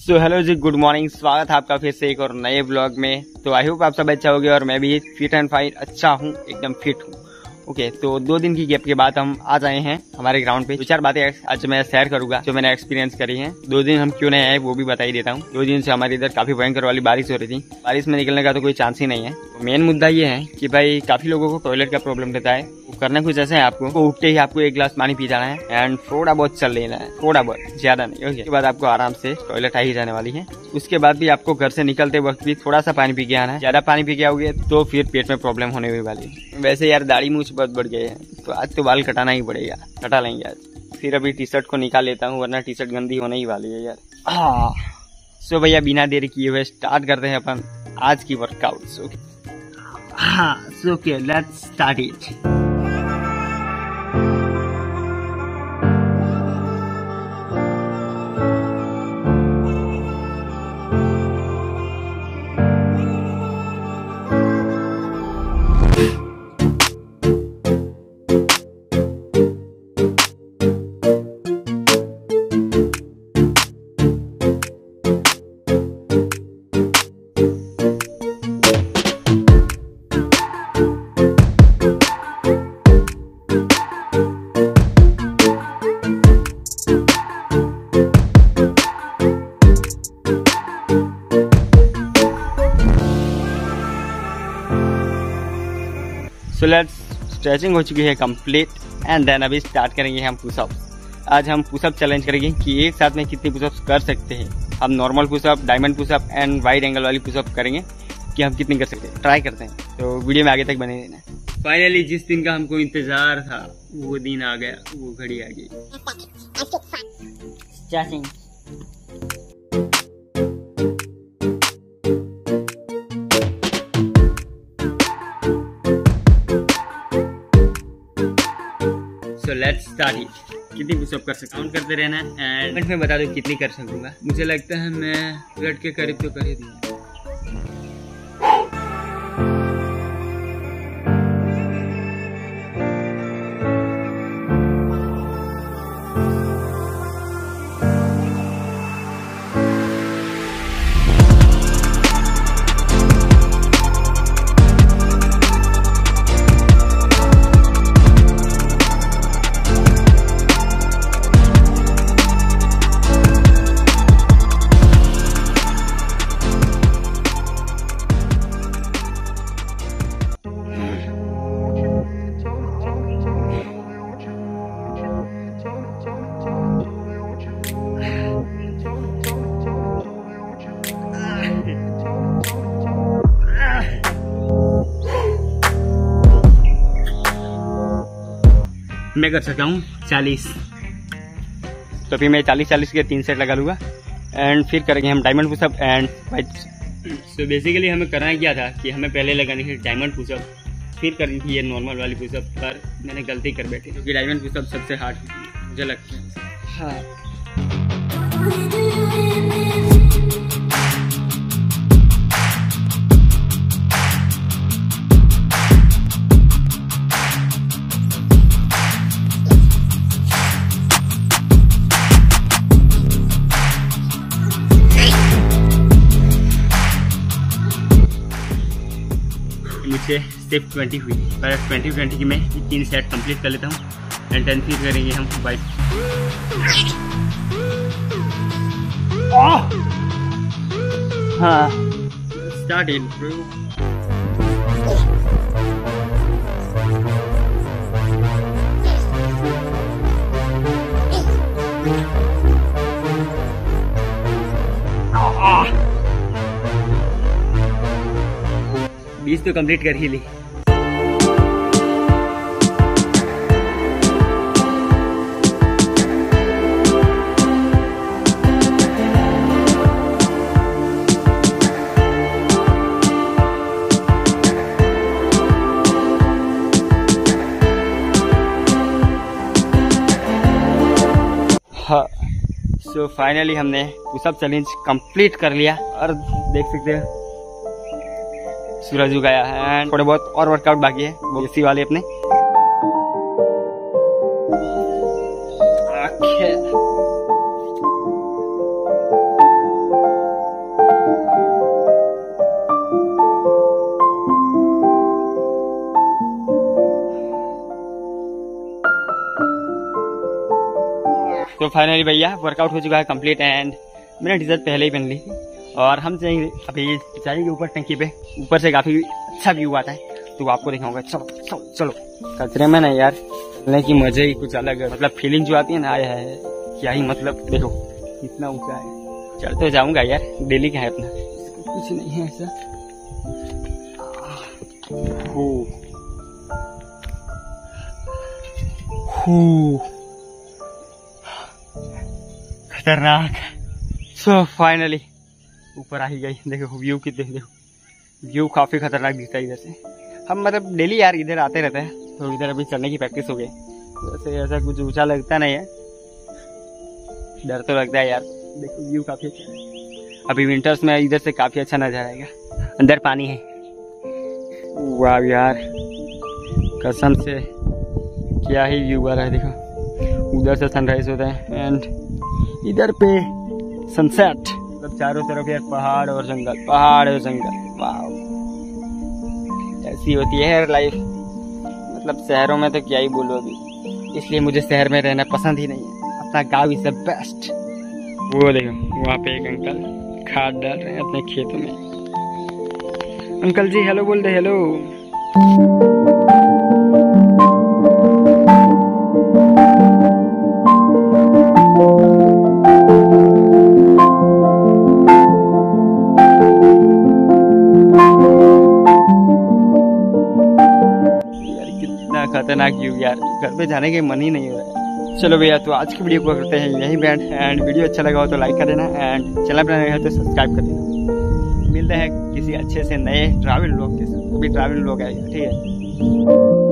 सो hello जी, good morning. स्वागत है आपका फिर से एक और नए ब्लॉग में। तो आई होप आप सब अच्छा होगे और मैं भी फिट एंड फाइन अच्छा हूँ, एकदम फिट हूँ। ओके, तो 2 दिन की गैप के बाद हम आज आए हैं हमारे ग्राउंड पे। 2-4 बातें आज मैं शेयर करूंगा जो मैंने एक्सपीरियंस करी हैं। 2 दिन हम क्यों नहीं आए वो भी बता ही देता हूँ। 2 दिन से हमारे इधर काफी भयंकर वाली बारिश हो रही थी। बारिश में निकलने का तो कोई चांस ही नहीं है। तो मेन मुद्दा ये है कि भाई काफी लोगों को टॉयलेट का प्रॉब्लम रहता है। वो करना कुछ ऐसा है, आपको उठते ही आपको 1 गिलास पानी पी जाना है एंड थोड़ा बहुत चल लेना है, थोड़ा बहुत, ज्यादा नहीं। उसके बाद आपको आराम से टॉयलेट आ ही जाने वाली है। उसके बाद भी आपको घर से निकलते वक्त भी थोड़ा सा पानी पी के आना है। ज्यादा पानी पी के आओगे तो फिर पेट में प्रॉब्लम होने भी वाली है। वैसे यार दाढ़ी मूछ बहुत बढ़ गए हैं, तो आज तो बाल कटाना ही पड़ेगा, कटा लेंगे आज। फिर अभी टी शर्ट को निकाल लेता हूँ वरना टी शर्ट गंदी होने ही वाली है यार। सो भैया बिना देरी किए हुए स्टार्ट करते हैं अपन आज की workout. So let's start it. So let's stretching हो चुकी है कंप्लीट एंड देन अभी स्टार्ट करेंगे हम पुशअप। आज हम पुशअप चैलेंज करेंगे कि एक साथ में कितनी पुशअप्स कर सकते हैं। हम normal pushup, diamond pushup and wide angle वाली पुशअप करेंगे कि हम कितनी कर सकते हैं। ट्राई करते हैं, तो वीडियो में आगे तक बने रहना। फाइनली जिस दिन का हमको इंतजार था वो दिन आ गया, वो घड़ी आ गई। Starting. So let's start it. कितनी पुशअप कर सकता हूँ, काउंट करते रहना एंड कमेंट में बता दो कितनी कर सकूंगा। मुझे लगता है मैं 100 के करीब तो कर ही दूंगा। मैं कर सकता हूँ 40। तो फिर मैं 40 के 3 सेट लगा लूँगा एंड फिर करेंगे हम diamond pushup and wide. So basically हमें करना क्या था कि हमें पहले लगानी है डायमंड पुशअप, फिर करनी थी ये नॉर्मल वाली पुशअप, पर मैंने गलती कर बैठी क्योंकि डायमंड पुशअप सबसे हार्ड होती है मुझे लगता है। हाँ मुझसे स्टेप 20 हुई, पर 20 की मैं 3 सेट कंप्लीट कर लेता हूँ एंड 10 फिर करेंगे हम वाइड। हाँ स्टार्ट इट ब्रो। बीस तो कंप्लीट कर ही ली। हाँ सो फाइनली हमने पुशअप चैलेंज कंप्लीट कर लिया और देख सकते हैं सूरज उगाया है एंड थोड़े बहुत और वर्कआउट बाकी है वो इसी वाले अपने। तो फाइनली भैया वर्कआउट हो चुका है कंप्लीट एंड मैंने टी शर्ट पहले ही पहन ली थी और हम जाएंगे अभी जाएंगे ऊपर टंकी पे। ऊपर से काफी अच्छा व्यू आता है तो आपको दिखाऊंगा। चलो चलो चलो। कचरे में ना यार चलने की मजे ही कुछ अलग है, मतलब फीलिंग जो आती है ना आया है क्या ही, मतलब देखो कितना ऊंचा है। चल तो जाऊंगा यार, डेली का है अपना, कुछ नहीं है ऐसा। खतरनाक। सो फाइनली ऊपर आ ही गई। देखो व्यू कितने, देखो व्यू काफी खतरनाक दिखता है इधर से। हम मतलब डेली यार इधर आते रहते हैं तो इधर अभी चलने की प्रैक्टिस हो गई। वैसे ऐसा कुछ ऊंचा लगता नहीं है, डर तो लगता है यार। देखो व्यू काफी अच्छा है। अभी विंटर्स में इधर से काफी अच्छा नजारा आएगा। अंदर पानी है। वाह यार कसम से क्या ही व्यू आ रहा है। देखो उधर से सनराइज होता है एंड इधर पे सनसेट। मतलब चारों तरफ यार पहाड़ और जंगल, पहाड़ और जंगल। वाह ऐसी होती है यार लाइफ। मतलब शहरों में तो क्या ही बोलो अभी, इसलिए मुझे शहर में रहना पसंद ही नहीं है। अपना गाँव इज द बेस्ट। वो देखो वहाँ पे एक अंकल खाद डाल रहे हैं अपने खेतों में। अंकल जी हेलो बोल रहे। हेलो यार कितना खतरनाक व्यू यार, घर पे जाने के मन ही नहीं हो रहा है। चलो भैया तो आज की वीडियो को करते हैं यही बैंड एंड वीडियो अच्छा लगा हो तो लाइक कर देना एंड चैनल पर नए हो तो सब्सक्राइब कर देना। मिलते हैं किसी अच्छे से नए ट्रैवल व्लॉग के साथ। अभी ट्रैवल व्लॉग आएगा, ठीक है।